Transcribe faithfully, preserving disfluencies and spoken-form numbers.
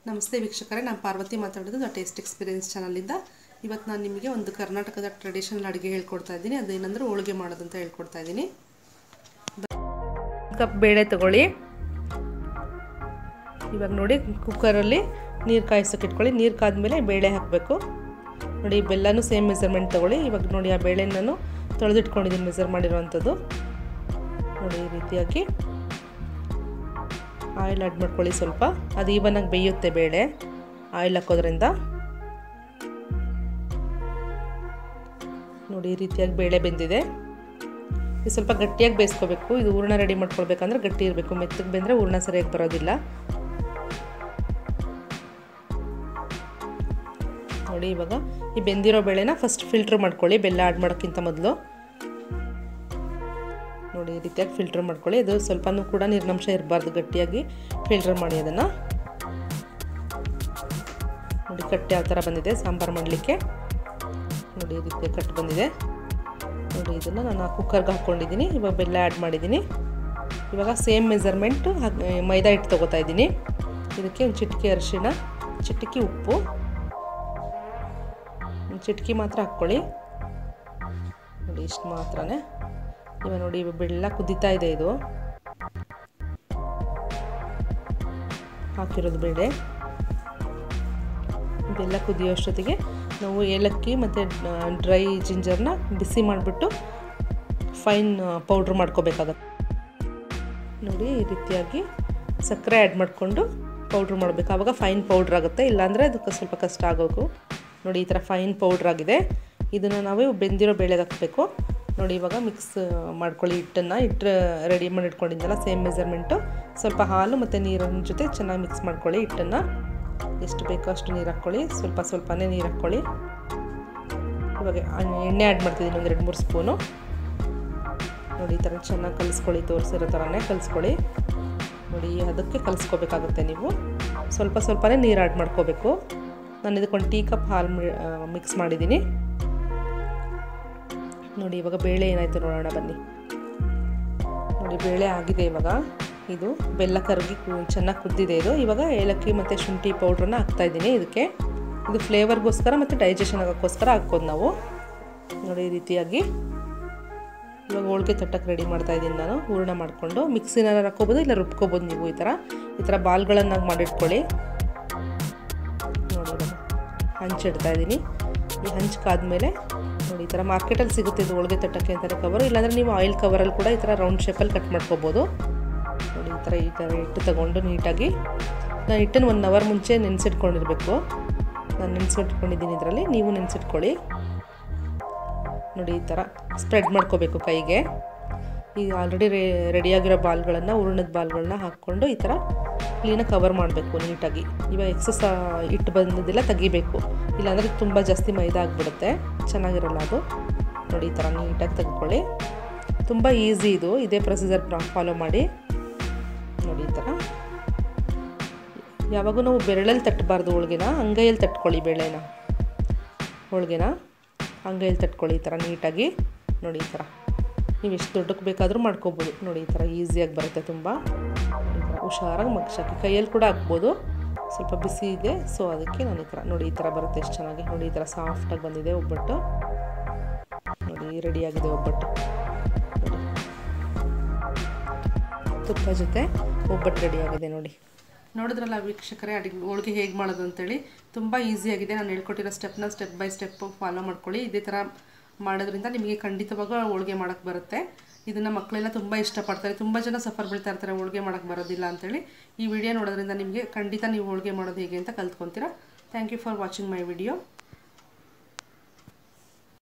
ನಮಸ್ತೆ ವೀಕ್ಷಕರೇ, ನಾನು ಪಾರ್ವತಿ ಮಾತಾಡೋದು ದ ಟೇಸ್ಟ್ ಎಕ್ಸ್ಪೀರಿಯನ್ಸ್ ಚಾನಲಿಂದ. ಇವತ್ತು ನಾನು ನಿಮಗೆ ಒಂದು ಕರ್ನಾಟಕದ ಟ್ರೆಡಿಷನಲ್ ಅಡುಗೆ ಹೇಳ್ಕೊಡ್ತಾ ಇದ್ದೀನಿ. ಅದೇನೆಂದರೆ ಹೋಳಿಗೆ ಮಾಡೋದು ಅಂತ ಹೇಳ್ಕೊಡ್ತಾ ಇದ್ದೀನಿ. ಕಪ್ ಬೇಳೆ ತಗೊಳ್ಳಿ. ಇವಾಗ ನೋಡಿ ಕುಕ್ಕರಲ್ಲಿ ನೀರು ಕಾಯಿಸೋಕೆ ಇಟ್ಕೊಳ್ಳಿ. ನೀರು ಕಾದ್ಮೇಲೆ ಬೇಳೆ ಹಾಕಬೇಕು. ನೋಡಿ ಬೆಲ್ಲನೂ ಸೇಮ್ ಮೆಜರ್ಮೆಂಟ್ ತಗೊಳ್ಳಿ. ಇವಾಗ ನೋಡಿ ಆ ಬೇಳೆ ನಾನು ತೊಳೆದಿಟ್ಕೊಂಡಿದ್ದೀನಿ, ಮೆಜರ್ ಮಾಡಿರೋವಂಥದ್ದು. ನೋಡಿ ಈ ರೀತಿಯಾಗಿ ಆಯಿಲ್ ಆ್ಯಡ್ ಮಾಡ್ಕೊಳ್ಳಿ. ಸ್ವಲ್ಪ ಅದು ಈವನಾಗಿ ಬೇಯುತ್ತೆ ಬೇಳೆ ಆಯಿಲ್ ಹಾಕೋದ್ರಿಂದ. ನೋಡಿ ಈ ರೀತಿಯಾಗಿ ಬೇಳೆ ಬೆಂದಿದೆ. ಇದು ಸ್ವಲ್ಪ ಗಟ್ಟಿಯಾಗಿ ಬೇಯಿಸ್ಕೋಬೇಕು. ಇದು ಹೂರಣ ರೆಡಿ ಮಾಡ್ಕೊಳ್ಬೇಕಂದ್ರೆ ಗಟ್ಟಿ ಇರಬೇಕು. ಮೆತ್ತಗೆ ಬೆಂದರೆ ಹೂರಣ ಸರಿಯಾಗಿ ಬರೋದಿಲ್ಲ. ನೋಡಿ ಇವಾಗ ಈ ಬೆಂದಿರೋ ಬೇಳೆನ ಫಸ್ಟ್ ಫಿಲ್ಟ್ರ್ ಮಾಡ್ಕೊಳ್ಳಿ, ಬೆಲ್ಲ ಆ್ಯಡ್ ಮಾಡೋಕ್ಕಿಂತ ಮೊದಲು. ನೋಡಿ ಈ ರೀತಿಯಾಗಿ ಫಿಲ್ಟರ್ ಮಾಡ್ಕೊಳ್ಳಿ. ಅದು ಸ್ವಲ್ಪನೂ ಕೂಡ ನೀರಿನಂಶ ಇರಬಾರ್ದು, ಗಟ್ಟಿಯಾಗಿ ಫಿಲ್ಟರ್ ಮಾಡಿ ಅದನ್ನು. ನೋಡಿ ಕಟ್ಟು ಯಾವ ಥರ ಬಂದಿದೆ ಸಾಂಬಾರು ಮಾಡಲಿಕ್ಕೆ. ನೋಡಿ ಈ ರೀತಿಯಾಗಿ ಕಟ್ಟು ಬಂದಿದೆ. ನೋಡಿ ಇದನ್ನು ನಾನು ಕುಕ್ಕರ್ಗೆ ಹಾಕ್ಕೊಂಡಿದ್ದೀನಿ. ಇವಾಗ ಬೆಲ್ಲ ಆ್ಯಡ್ ಮಾಡಿದ್ದೀನಿ. ಇವಾಗ ಸೇಮ್ ಮೆಜರ್ಮೆಂಟು ಮೈದಾ ಹಿಟ್ಟು ತೊಗೋತಾ ಇದ್ದೀನಿ. ಇದಕ್ಕೆ ಒಂದು ಚಿಟಿಕೆ ಅರಿಶಿಣ, ಚಿಟಿಕೆ ಉಪ್ಪು, ಒಂದು ಚಿಟಿಕೆ ಮಾತ್ರ ಹಾಕ್ಕೊಳ್ಳಿ. ನೋಡಿ ಇಷ್ಟು ಮಾತ್ರನೇ. ಇವಾಗ ನೋಡಿ ಬೆಲ್ಲ ಕುದೀತಾ ಇದೆ. ಇದು ಹಾಕಿರೋದು ಬೇಳೆ. ಬೆಲ್ಲ ಕುದಿಯೋಷ್ಟೊತ್ತಿಗೆ ನಾವು ಏಲಕ್ಕಿ ಮತ್ತು ಡ್ರೈ ಜಿಂಜರ್ನ ಬಿಸಿ ಮಾಡಿಬಿಟ್ಟು ಫೈನ್ ಪೌಡ್ರ್ ಮಾಡ್ಕೋಬೇಕಾಗತ್ತೆ. ನೋಡಿ ಈ ರೀತಿಯಾಗಿ ಸಕ್ಕರೆ ಆ್ಯಡ್ ಮಾಡಿಕೊಂಡು ಪೌಡ್ರ್ ಮಾಡಬೇಕು. ಆವಾಗ ಫೈನ್ ಪೌಡ್ರ್ ಆಗುತ್ತೆ. ಇಲ್ಲಾಂದರೆ ಅದಕ್ಕೆ ಸ್ವಲ್ಪ ಕಷ್ಟ ಆಗೋಕು. ನೋಡಿ ಈ ಥರ ಫೈನ್ ಪೌಡ್ರ್ ಆಗಿದೆ. ಇದನ್ನು ನಾವು ಬೆಂದಿರೋ ಬೇಳೆಗೆ ಹಾಕಬೇಕು. ನೋಡಿ ಇವಾಗ ಮಿಕ್ಸ್ ಮಾಡ್ಕೊಳ್ಳಿ ಹಿಟ್ಟನ್ನು. ಹಿಟ್ಟು ರೆಡಿ ಮಾಡಿ ಇಟ್ಕೊಂಡಿದ್ದಲ್ಲ ಸೇಮ್ ಮೆಜರ್ಮೆಂಟು. ಸ್ವಲ್ಪ ಹಾಲು ಮತ್ತು ನೀರಿನ ಜೊತೆ ಚೆನ್ನಾಗಿ ಮಿಕ್ಸ್ ಮಾಡ್ಕೊಳ್ಳಿ ಹಿಟ್ಟನ್ನು. ಎಷ್ಟು ಬೇಕೋ ಅಷ್ಟು ನೀರು ಹಾಕ್ಕೊಳ್ಳಿ. ಸ್ವಲ್ಪ ಸ್ವಲ್ಪನೇ ನೀರು ಹಾಕ್ಕೊಳ್ಳಿ. ಇವಾಗ ಎಣ್ಣೆ ಆ್ಯಡ್ ಮಾಡ್ತಿದ್ದೀನಿ, ಒಂದು ಎರಡು ಮೂರು ಸ್ಪೂನು. ನೋಡಿ ಈ ಥರ ಚೆನ್ನಾಗಿ ಕಲಿಸ್ಕೊಳ್ಳಿ. ತೋರಿಸಿರೋ ಥರನೇ ಕಲಿಸ್ಕೊಳ್ಳಿ. ನೋಡಿ ಅದಕ್ಕೆ ಕಲಿಸ್ಕೋಬೇಕಾಗುತ್ತೆ ನೀವು. ಸ್ವಲ್ಪ ಸ್ವಲ್ಪನೇ ನೀರು ಆ್ಯಡ್ ಮಾಡ್ಕೋಬೇಕು. ನಾನು ಇದಕ್ಕೊಂದು ಟೀ ಕಪ್ ಹಾಲು ಮಿಕ್ಸ್ ಮಾಡಿದ್ದೀನಿ. ನೋಡಿ ಇವಾಗ ಬೇಳೆ ಏನಾಯಿತು ನೋಡೋಣ ಬನ್ನಿ. ನೋಡಿ ಬೇಳೆ ಆಗಿದೆ. ಇವಾಗ ಇದು ಬೆಲ್ಲ ಕರಗಿ ಚೆನ್ನಾಗಿ ಕುದ್ದಿದೆ. ಇದು ಇವಾಗ ಏಲಕ್ಕಿ ಮತ್ತು ಶುಂಠಿ ಪೌಡ್ರನ್ನ ಹಾಕ್ತಾಯಿದ್ದೀನಿ ಇದಕ್ಕೆ. ಇದು ಫ್ಲೇವರ್ಗೋಸ್ಕರ ಮತ್ತು ಡೈಜೆಷನ್ ಆಗೋಕ್ಕೋಸ್ಕರ ಹಾಕ್ಬೋದು ನಾವು. ನೋಡಿ ಈ ರೀತಿಯಾಗಿ ಇವಾಗ ಹೋಳಿಗೆ ತಟ್ಟಕ್ಕೆ ರೆಡಿ ಮಾಡ್ತಾಯಿದ್ದೀನಿ ನಾನು. ಹೂರಣ ಮಾಡಿಕೊಂಡು ಮಿಕ್ಸಿನಾರು ಹಾಕ್ಕೋಬೋದು, ಇಲ್ಲ ರುಬ್ಕೋಬೋದು ನೀವು. ಈ ಥರ ಈ ಥರ ಬಾಲ್ಗಳನ್ನಾಗಿ ಮಾಡಿಟ್ಕೊಳ್ಳಿ. ನೋಡಿ ಇವಾಗ ಹಂಚಿಡ್ತಾಯಿದ್ದೀನಿ. ಈ ಹಂಚ್ಕಾದ್ಮೇಲೆ ನೋಡಿ ಈ ಥರ ಮಾರ್ಕೆಟಲ್ಲಿ ಸಿಗುತ್ತೆ ಇದು ಹೋಳಿಗೆ ತಟ್ಟಕ್ಕೆ ಅಂತಾರೆ ಕವರು. ಇಲ್ಲಾಂದರೆ ನೀವು ಆಯಿಲ್ ಕವರಲ್ಲಿ ಕೂಡ ಈ ಥರ ರೌಂಡ್ ಶೇಪಲ್ಲಿ ಕಟ್ ಮಾಡ್ಕೋಬೋದು. ನೋಡಿ ಈ ಥರ ಈ ಥರ ಹಿಟ್ಟು ತಗೊಂಡು ನೀಟಾಗಿ ನಾನು ಹಿಟ್ಟನ್ನು ಒನ್ ಅವರ್ ಮುಂಚೆ ನೆನೆಸಿಟ್ಕೊಂಡಿರಬೇಕು. ನಾನು ನೆನೆಸಿಟ್ಕೊಂಡಿದ್ದೀನಿ ಇದರಲ್ಲಿ, ನೀವು ನೆನೆಸಿಟ್ಕೊಳ್ಳಿ. ನೋಡಿ ಈ ಥರ ಸ್ಪ್ರೆಡ್ ಮಾಡ್ಕೋಬೇಕು ಕೈಗೆ. ಈಗ ಆಲ್ರೆಡಿ ರೇ ರೆಡಿಯಾಗಿರೋ ಬಾಲ್ಗಳನ್ನು, ಹೂರಣದ ಬಾಲ್ಗಳನ್ನ ಹಾಕ್ಕೊಂಡು ಈ ಥರ ಕ್ಲೀನಾಗಿ ಕವರ್ ಮಾಡಬೇಕು ನೀಟಾಗಿ. ಇವಾಗ ಎಕ್ಸಸ್ ಹಿಟ್ಟು ಬಂದಿದ್ದೆಲ್ಲ ತೆಗಿಬೇಕು, ಇಲ್ಲಾಂದರೆ ತುಂಬ ಜಾಸ್ತಿ ಮೈದಾ ಆಗಿಬಿಡುತ್ತೆ, ಚೆನ್ನಾಗಿರಲ್ಲ ಅದು. ನೋಡಿ ಈ ಥರ ನೀಟಾಗಿ ತೆಗೆದುಕೊಳ್ಳಿ. ತುಂಬ ಈಸಿ ಇದು. ಇದೇ ಪ್ರೊಸೀಜರ್ ಫಾಲೋ ಮಾಡಿ. ನೋಡಿ ಈ ಥರ ಯಾವಾಗೂ ನಾವು ಬೆರಳಲ್ಲಿ ತಟ್ಟಬಾರ್ದು ಹೋಳಿಗೆನ, ಅಂಗೈಯಲ್ಲಿ ತಟ್ಕೊಳ್ಳಿ ಬೇಳೆನ. ಹೋಳಿಗೆನ ಅಂಗೈಯಲ್ಲಿ ತಟ್ಕೊಳ್ಳಿ ಈ ಥರ ನೀಟಾಗಿ. ನೋಡಿ ಈ ಥರ ನೀವು ಎಷ್ಟು ದೊಡ್ಡಕ್ಕೆ ಬೇಕಾದರೂ ಮಾಡ್ಕೋಬೋದು. ನೋಡಿ ಈ ಥರ ಈಸಿಯಾಗಿ ಬರುತ್ತೆ ತುಂಬ. ಈ ಥರ ಹುಷಾರಾಗಿ ಮಗ್ಸಾಕಿ. ಕೈಯಲ್ಲಿ ಕೂಡ ಹಾಕ್ಬೋದು, ಸ್ವಲ್ಪ ಬಿಸಿ ಇದೆ ಸೊ ಅದಕ್ಕೆ ನಾನು ಈ ಥರ. ನೋಡಿ ಈ ಥರ ಬರುತ್ತೆ ಎಷ್ಟು ಚೆನ್ನಾಗಿ. ನೋಡಿ ಈ ಥರ ಸಾಫ್ಟಾಗಿ ಬಂದಿದೆ ಒಬ್ಬಟ್ಟು. ನೋಡಿ ರೆಡಿಯಾಗಿದೆ ಒಬ್ಬಟ್ಟು. ನೋಡಿ ತುಪ್ಪ ಜೊತೆ ಒಬ್ಬಟ್ಟು ರೆಡಿಯಾಗಿದೆ. ನೋಡಿ ನೋಡಿದ್ರಲ್ಲ ವೀಕ್ಷಕರೇ, ಅಡುಗೆ ಹೋಳಿಗೆ ಹೇಗೆ ಮಾಡೋದು ಅಂತೇಳಿ. ತುಂಬ ಈಸಿಯಾಗಿದೆ. ನಾನು ಹೇಳ್ಕೊಟ್ಟಿರೋ ಸ್ಟೆಪ್ನ ಸ್ಟೆಪ್ ಬೈ ಸ್ಟೆಪ್ ಫಾಲೋ ಮಾಡ್ಕೊಳ್ಳಿ. ಇದೇ ಥರ ಮಾಡೋದ್ರಿಂದ ನಿಮಗೆ ಖಂಡಿತವಾಗೂ ಹೋಳಿಗೆ ಮಾಡೋಕ್ಕೆ ಬರುತ್ತೆ. ಇದನ್ನು ಮಕ್ಕಳೆಲ್ಲ ತುಂಬ ಇಷ್ಟಪಡ್ತಾರೆ. ತುಂಬ ಜನ ಸಫರ್ ಬೀಳ್ತಾ ಇರ್ತಾರೆ ಹೋಳಿಗೆ ಮಾಡೋಕ್ಕೆ ಬರೋದಿಲ್ಲ ಅಂತೇಳಿ. ಈ ವಿಡಿಯೋ ನೋಡೋದ್ರಿಂದ ನಿಮಗೆ ಖಂಡಿತ ನೀವು ಹೋಳಿಗೆ ಮಾಡೋದು ಹೇಗೆ ಅಂತ ಕಲ್ತ್ಕೊತೀರಾ. Thank you for watching my video.